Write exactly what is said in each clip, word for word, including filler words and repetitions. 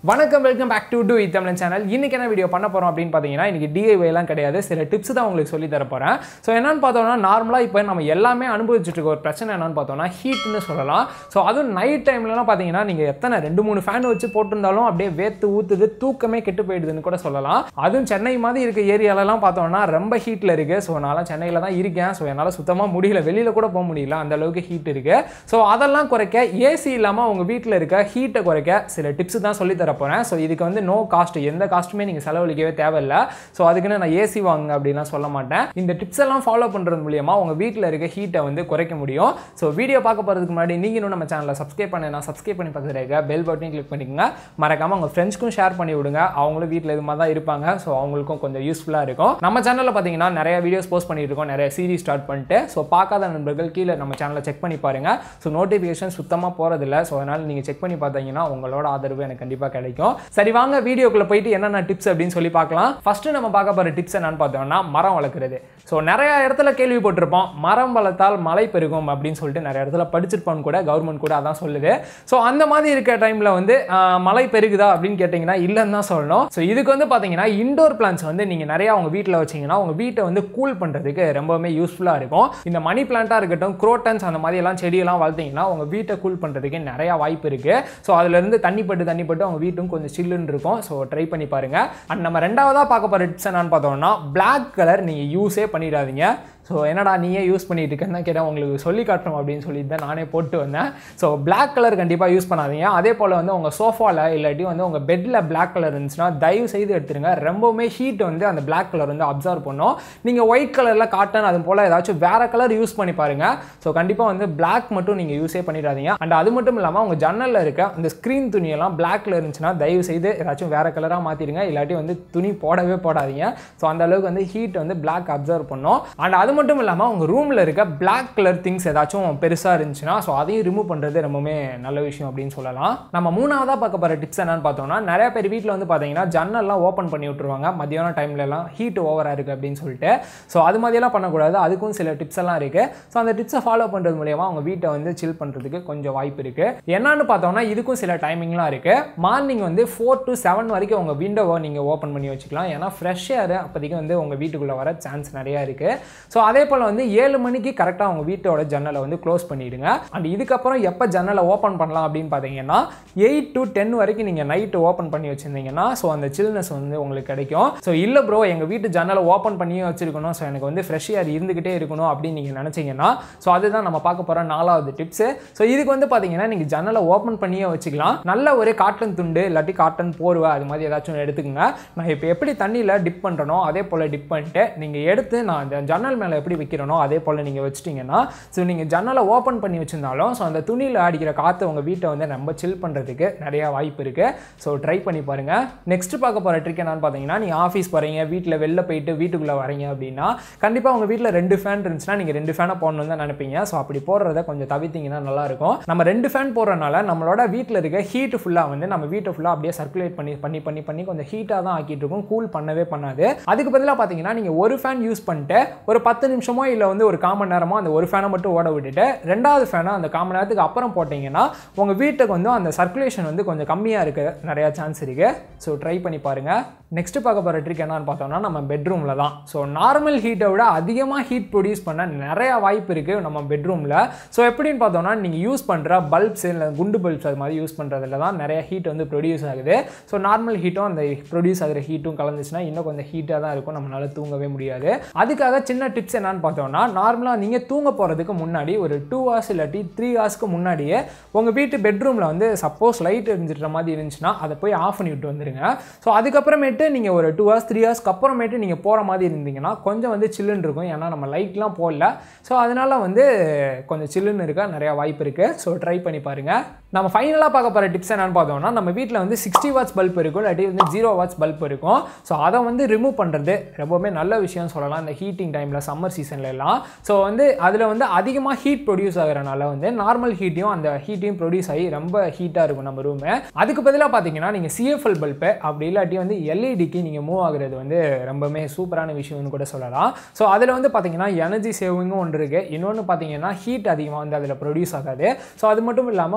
வணக்கம் welcome back to doittamilan சேனல். இன்னைக்கு என்ன வீடியோ பண்ண போறோம் அப்படினு பாத்தீங்கன்னா இன்னைக்கு டிஐஒய் எல்லாம் கிடையாது. சில டிப்ஸ் தான் உங்களுக்கு சொல்லி தர போறேன். சோ என்னன்னு பார்த்தோம்னா நார்மலா இப்போ நம்ம எல்லாமே அனுபவிச்சிட்டு இருக்க ஒரு பிரச்சனை என்னன்னு பார்த்தோம்னா ஹீட்னு சொல்லலாம். சோ அதுவும் நைட் டைம்லலாம் பாத்தீங்கன்னா நீங்க எத்தனை ரெண்டு மூணு ஃபேன் வச்சு போட்டுருந்தாலும் அப்படியே வேத்து ஊத்துது, தூக்கமே கெட்டு போயிடுதுன்னு கூட சொல்லலாம். அதுவும் சென்னை மாதிரி இருக்க ஏரியால எல்லாம் பார்த்தோம்னா ரொம்ப ஹீட்ல இருக்கு. சோ நான் சென்னையில தான் இருக்கேன். சோ என்னால சுத்தமா முடியல, வெளியில கூட போக முடியல, அந்த அளவுக்கு ஹீட் இருக்கு. சோ அதெல்லாம் குறைக்க ஏசி இல்லாம உங்க வீட்ல இருக்க ஹீட்டை குறைக்க சில டிப்ஸ் தான் சொல்லி தர போறேன். சோ இதுக்கு வந்து நோ காஸ்ட், எந்த காஸ்ட்டுமே நீங்க செலவழிக்கவே தேவையில்லை. சோ அதுக்குன்னு நான் ஏசி வாங்குங்க அப்படிலாம் சொல்ல மாட்டேன். இந்த டிப்ஸ் எல்லாம் ஃபாலோ பண்றது மூலமா உங்க வீட்ல இருக்க ஹீட்டை வந்து குறைக்க முடியும். சோ வீடியோ பார்க்க போறதுக்கு முன்னாடி நீங்க இன்னும் நம்ம சேனலை சப்ஸ்கிரைப் பண்ணா சப்ஸ்கிரைப் பண்ணி பக்கத்துல இருக்க பெல் பட்டனையும் கிளிக் பண்ணிக்கோங்க. மறக்காம உங்க ஃப்ரெண்ட்ஸ்க்கும் ஷேர் பண்ணி விடுங்க. அவங்களும் வீட்ல இது மாதிரி தான் இருப்பாங்க. சோ அவங்களுக்கும் கொஞ்சம் யூஸ்ஃபுல்லா இருக்கும். நம்ம சேனல்ல பாத்தீங்கன்னா நிறைய வீடியோஸ் போஸ்ட் பண்ணிட்டு இருக்கோம், நிறைய சீரிஸ் ஸ்டார்ட் பண்ணிட்டு. சோ பார்க்காத நண்பர்கள் கீழே நம்ம சேனலை செக் பண்ணி பாருங்க. சோ நோட்டிபிகேஷன் சுத்தமா போறதில்லை. சோ அதனால நீங்க செக் பண்ணி பார்த்தீங்கன்னா உங்களோட ஆதரவு எனக்கு கண்டிப்பா கிடைக்கும். சரி வாங்க வீடியோக்குள்ள போயிட்டு என்னென்ன டிப்ஸ் அப்படின்னு சொல்லி பார்க்கலாம். ஃபர்ஸ்ட் நம்ம பார்க்க போற டிப்ஸ் என்னன்னு பார்த்தோம்னா மரம் வளர்க்குறது. ஸோ நிறைய இடத்துல கேள்விப்பட்டிருப்போம் மரம் வளர்த்தால் மழை பெருகும் அப்படின்னு சொல்லிட்டு நிறைய இடத்துல படிச்சிருப்பான்னு கூட, கவர்மெண்ட் கூட அதான் சொல்லுது. ஸோ அந்த மாதிரி இருக்க டைம்ல வந்து மழை பெருகுதா அப்படின்னு கேட்டிங்கன்னா இல்லைன்னு தான் சொல்லணும். ஸோ இதுக்கு வந்து பார்த்தீங்கன்னா இண்டோர் பிளான்ஸ் வந்து நீங்கள் நிறைய உங்க வீட்டில் வச்சிங்கன்னா உங்க வீட்டை வந்து கூல் பண்ணுறதுக்கு ரொம்பவுமே யூஸ்ஃபுல்லாக இருக்கும். இந்த மணி பிளான்ட்டாக இருக்கட்டும், குரோட்டன்ஸ் அந்த மாதிரி எல்லாம் செடியெல்லாம் வளர்த்தீங்கன்னா உங்க வீட்டை கூல் பண்ணுறதுக்கு நிறைய வாய்ப்பு இருக்கு. ஸோ அதுல இருந்து தண்ணி பட்டு தண்ணி பட்டு அவங்க வீட்டும் கொஞ்சம் சில்லுன்னு இருக்கும். ஸோ ட்ரை பண்ணி பாருங்க. அண்ட் நம்ம ரெண்டாவதாக பார்க்க போகிற டிப்ஸ் என்னன்னு பார்த்தோம்னா பிளாக் கலர் நீங்கள் யூஸே பண்ணிடாதீங்க. ஸோ என்னடா நீயே யூஸ் பண்ணிட்டு இருக்கேன்னு தான் கேட்டேன், உங்களுக்கு சொல்லி காட்டணும் அப்படின்னு சொல்லிட்டு தான் நானே போட்டு வந்தேன். ஸோ பிளாக் கலர் கண்டிப்பாக யூஸ் பண்ணாதீங்க. அதே போல் வந்து உங்கள் சோஃபாவில் இல்லாட்டி வந்து உங்கள் பெட்டில் பிளாக் கலர் இருந்துச்சுன்னா தயவு செய்து எடுத்துருங்க. ரொம்பவுமே ஹீட் வந்து அந்த பிளாக் கலர் வந்து அப்சர்வ் பண்ணும். நீங்கள் ஒயிட் கலரில் காட்டன் அது போல் ஏதாச்சும் வேறு கலர் யூஸ் பண்ணி பாருங்கள். ஸோ கண்டிப்பாக வந்து பிளாக் மட்டும் நீங்கள் யூஸே பண்ணிடாதீங்க. அண்ட் அது மட்டும் இல்லாமல் உங்கள் ஜன்னலில் இருக்க அந்த ஸ்க்ரீன் துணியெல்லாம் பிளாக்ல இருந்துச்சுன்னா தயவு செய்து ஏதாச்சும் வேறு கலராக மாற்றிடுங்க. இல்லாட்டி வந்து துணி போடவே போடாதீங்க. ஸோ அந்த அளவுக்கு வந்து ஹீட் வந்து பிளாக் அப்சர்வ் பண்ணும். அண்ட் அது மட்டும் இல்லாமல் உங்கள் ரூமில் இருக்க பிளாக் கலர் திங்ஸ் ஏதாச்சும் பெருசாக இருந்துச்சுன்னா ஸோ அதையும் ரிமூவ் பண்ணுறது ரொம்பவே நல்ல விஷயம் அப்படின்னு சொல்லலாம். நம்ம மூணாவதாக பார்க்க போகிற டிப்ஸ் என்னன்னு பார்த்தோம்னா நிறைய பேர் வீட்டில் வந்து பார்த்தீங்கன்னா ஜன்னல்லாம் ஓப்பன் பண்ணி விட்டுருவாங்க மத்தியான டைம்லலாம் ஹீட் ஓவராக இருக்குது அப்படின்னு சொல்லிட்டு. ஸோ அது மாதிரியெல்லாம் பண்ணக்கூடாது. அதுக்கும் சில டிப்ஸ் எல்லாம் இருக்குது. ஸோ அந்த டிப்ஸை ஃபாலோ பண்ணுறது மூலியமாக அவங்க வீட்டை வந்து சில் பண்ணுறதுக்கு கொஞ்சம் வாய்ப்பு இருக்குது. என்னன்னு பார்த்தோம்னா இதுக்கும் சில டைமிங்லாம் இருக்குது. மார்னிங் வந்து ஃபோர் டு செவன் வரைக்கும் உங்கள் விண்டோவை நீங்கள் ஓப்பன் பண்ணி வச்சுக்கலாம். ஏன்னா ஃப்ரெஷ் ஏர் அப்போதைக்கு வந்து உங்கள் வீட்டுக்குள்ளே வர சான்ஸ் நிறையா இருக்குது. ஸோ அதே போல் வந்து ஏழு மணிக்கு கரெக்டாக உங்கள் வீட்டோட ஜன்னலை வந்து க்ளோஸ் பண்ணிடுங்க. அண்ட் இதுக்கப்புறம் எப்போ ஜன்னலை ஓப்பன் பண்ணலாம் அப்படின்னு பார்த்தீங்கன்னா எயிட் டு டென் வரைக்கும் நீங்கள் நைட்டு ஓப்பன் பண்ணி வச்சுருந்தீங்கன்னா ஸோ அந்த சில்னஸ் வந்து உங்களுக்கு கிடைக்கும். ஸோ இல்லை ப்ரோ எங்கள் வீட்டு ஜன்னலை ஓப்பன் பண்ணியே வச்சிருக்கணும், ஸோ எனக்கு வந்து ஃப்ரெஷ் ஏர் இருந்துகிட்டே இருக்கணும் அப்படின்னு நீங்கள் நினச்சிங்கன்னா ஸோ அதுதான் நம்ம பார்க்க போகிற நாலாவது டிப்ஸு. ஸோ இதுக்கு வந்து பார்த்தீங்கன்னா நீங்கள் ஜன்னலை ஓப்பன் பண்ணியே வச்சுக்கலாம். நல்ல ஒரு காட்டன் துண்டு இல்லாட்டி காட்டன் போர்வை அது மாதிரி ஏதாச்சும் எடுத்துக்கோங்க. நான் இப்போ எப்படி தண்ணியில் டிப் பண்ணுறனோ அதே போல் டிப் பண்ணிட்டு நீங்கள் எடுத்து நான் அந்த ஜன்னல் மேலே எப்படி வைக்கிறனோ அதே போல் நீங்கள் வச்சிட்டிங்கன்னா ஸோ நீங்கள் ஜன்னலை ஓப்பன் பண்ணி வச்சுருந்தாலும் ஸோ அந்த துணியில் அடிக்கிற காற்று உங்கள் வீட்டை வந்து ரொம்ப சில் பண்ணுறதுக்கு நிறையா வாய்ப்பு இருக்குது. ஸோ ட்ரை பண்ணி பாருங்கள். நெக்ஸ்ட் பார்க்க போகிற ட்ரிக் என்னன்னு பார்த்தீங்கன்னா நீங்கள் ஆஃபீஸ் போகிறீங்க, வீட்டில் வெளில போயிட்டு வீட்டுக்குள்ளே வரீங்க அப்படின்னா கண்டிப்பாக உங்கள் வீட்டில் ரெண்டு ஃபேன் இருந்துச்சுன்னா நீங்கள் ரெண்டு ஃபேனை போடணும்னு தான் நினைப்பீங்க. ஸோ அப்படி போடுறத கொஞ்சம் தவிர்த்திங்கன்னா நல்லாயிருக்கும். நம்ம ரெண்டு ஃபேன் போடுறதுனால நம்மளோட வீட்டில் இருக்க ஹீட்டு ஃபுல்லாக வந்து நம்ம வீட்டை ஃபுல்லாக அப்படியே சர்க்குலேட் பண்ணி பண்ணி பண்ணி பண்ணி கொஞ்சம் ஹீட்டாக தான் ஆக்கிட்டு இருக்கும், கூல் பண்ணவே பண்ணாது. அதுக்கு பதிலாக பார்த்தீங்கன்னா நீங்கள் ஒரு ஃபேன் யூஸ் பண்ணிட்டு ஒரு பத்து நிமிஷமோ இல்லை வந்து ஒரு காமன் நேரமாக அந்த ஒரு ஃபேனை மட்டும் ஓட விட்டுட்டு ரெண்டாவது ஃபேனை அந்த காமன் நேரத்துக்கு அப்புறம் போட்டிங்கன்னா உங்கள் வீட்டுக்கு வந்து அந்த சர்க்குலேஷன் வந்து கொஞ்சம் கம்மியாக இருக்க நிறையா சான்ஸ் இருக்குது. ஸோ ட்ரை பண்ணி பாருங்கள். நெக்ஸ்ட் பார்க்க போகிற ட்ரிக் என்னன்னு பார்த்தோம்னா நம்ம பெட்ரூமில் தான். ஸோ நார்மல் ஹீட்டை விட அதிகமாக ஹீட் ப்ரொடியூஸ் பண்ண நிறைய வாய்ப்பு இருக்குது நம்ம பெட்ரூமில். ஸோ எப்படின்னு பார்த்தோம்னா நீங்கள் யூஸ் பண்ணுற பல்ப்ஸ் இல்லை குண்டு பல்ப்ஸ் அது மாதிரி யூஸ் பண்ணுறதுல தான் நிறைய ஹீட் வந்து ப்ரொடியூஸ் ஆகுது. ஸோ நார்மல் ஹீட்டும் அந்த ப்ரொடியூஸ் ஆகிற ஹீட்டும் கலந்துச்சுன்னா இன்னும் கொஞ்சம் ஹீட்டாக தான் இருக்கும், நம்மளால தூங்கவே முடியாது. அதுக்காக சின்ன டிப்ஸ் என்னன்னு பார்த்தோம்னா நார்மலாக நீங்கள் தூங்க போகிறதுக்கு முன்னாடி ஒரு டூ ஹவர்ஸ் இல்லாட்டி த்ரீ ஹவர்ஸ்க்கு முன்னாடியே உங்கள் வீட்டு பெட்ரூமில் வந்து சப்போஸ் லைட் எரிஞ்சிட்ற மாதிரி இருந்துச்சுன்னா அதை போய் ஆஃப் பண்ணி விட்டு வந்துடுங்க. ஸோ அதுக்கப்புறமேட்டு நீங்கள் ஒரு டூ ஹவர்ஸ் த்ரீ ஹவர்ஸ்க்கு அப்புறமேட்டு நீங்கள் போகிற மாதிரி இருந்தீங்கன்னா கொஞ்சம் வந்து சில்லுன்னு இருக்கும். ஏன்னா நம்ம லைட்லாம் போடல. ஸோ அதனால் வந்து கொஞ்சம் சில்லுன்னு இருக்க நிறையா வாய்ப்பு இருக்குது. ஸோ ட்ரை பண்ணி பாருங்கள். நம்ம ஃபைனலாக பார்க்க போகிற டிப்ஸ் என்னன்னு பார்த்தோம்னா நம்ம வீட்டில் வந்து சிக்ஸ்டி வாட்ஸ் பல்ப் இருக்கும் இல்லாட்டி வந்து ஜீரோ வாட்ஸ் பல்ப் இருக்கும். ஸோ அதை வந்து ரிமூவ் பண்ணுறது ரொம்பவுமே நல்ல விஷயம் சொல்லலாம் இந்த ஹீட்டிங் டைமில், சம்மர் சீசன்ல எல்லாம். ஸோ வந்து அதில் வந்து அதிகமாக ஹீட் ப்ரொடியூஸ் ஆகிறனால வந்து நார்மல் ஹீட்டையும் அந்த ஹீட்டையும் ப்ரொடியூஸ் ஆகி ரொம்ப ஹீட்டாக இருக்கும் நம்ம ரூமு. அதுக்கு பதிலாக பார்த்தீங்கன்னா நீங்கள் சிஎஃப்எல் பல்பு அப்படி இல்லாட்டி வந்து எல்இடிக்கு நீங்கள் மூவ் ஆகுறது வந்து ரொம்பவுமே சூப்பரான விஷயம்னு கூட சொல்லலாம். ஸோ அதில் வந்து பார்த்தீங்கன்னா எனர்ஜி சேவிங்கும் ஒன்று இருக்குது. இன்னொன்று பார்த்தீங்கன்னா ஹீட் அதிகமாக வந்து அதில் ப்ரொடியூஸ் ஆகாது. ஸோ அது மட்டும் இல்லாமல் உங்களோட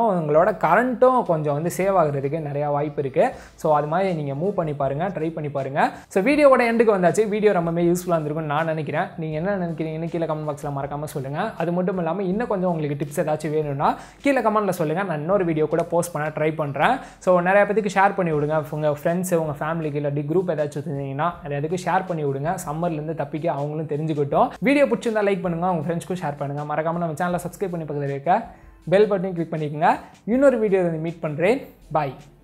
உங்களோட கரண்ட்டும் கொஞ்சம் வந்து சேவ் ஆகுறதுக்கு நிறையா வாய்ப்பு இருக்குது. ஸோ அது மாதிரி நீங்கள் மூவ் பண்ணி பாருங்கள், ட்ரை பண்ணி பாருங்கள். ஸோ வீடியோவோட எண்டுக்கு வந்தாச்சு. வீடியோ ரொம்பவே யூஸ்ஃபுல்லாக இருந்திருக்கும்னு நான் நினைக்கிறேன். நீங்கள் என்ன நினைக்கிறீங்கன்னு கீழே கமெண்ட் பாக்ஸில் மறக்காமல் சொல்லுங்கள். அது மட்டும் இல்லாமல் இன்னும் கொஞ்சம் உங்களுக்கு டிப்ஸ் ஏதாச்சும் வேணும்னா கீழே கமெண்ட்டில் சொல்லுங்கள். நான் இன்னொரு வீடியோ கூட போஸ்ட் பண்ண ட்ரை பண்ணுறேன். ஸோ நிறைய பேருக்கு ஷேர் பண்ணி விடுங்க. உங்கள் ஃப்ரெண்ட்ஸ், உங்கள் ஃபேமிலிக்கு இல்லாட்டி குரூப் ஏதாச்சும் வச்சுருந்தீங்கன்னா நிறைய பேருக்கு ஷேர் பண்ணி விடுங்க. சம்மர்லேருந்து தப்பிக்க அவங்களும் தெரிஞ்சுக்கிட்டோம். வீடியோ பிடிச்சிருந்தா லைக் பண்ணுங்கள், உங்கள் ஃப்ரெண்ட்ஸ்க்கும் ஷேர் பண்ணுங்கள். மறக்காமல் நம்ம சேனலை சப்ஸ்கிரைப் பண்ணி பக்கத்தில் இருக்க பெல் பட்டனையும் கிளிக் பண்ணிக்கோங்க. இன்னொரு வீடியோ வந்து மீட் பண்ணுறேன். பாய்.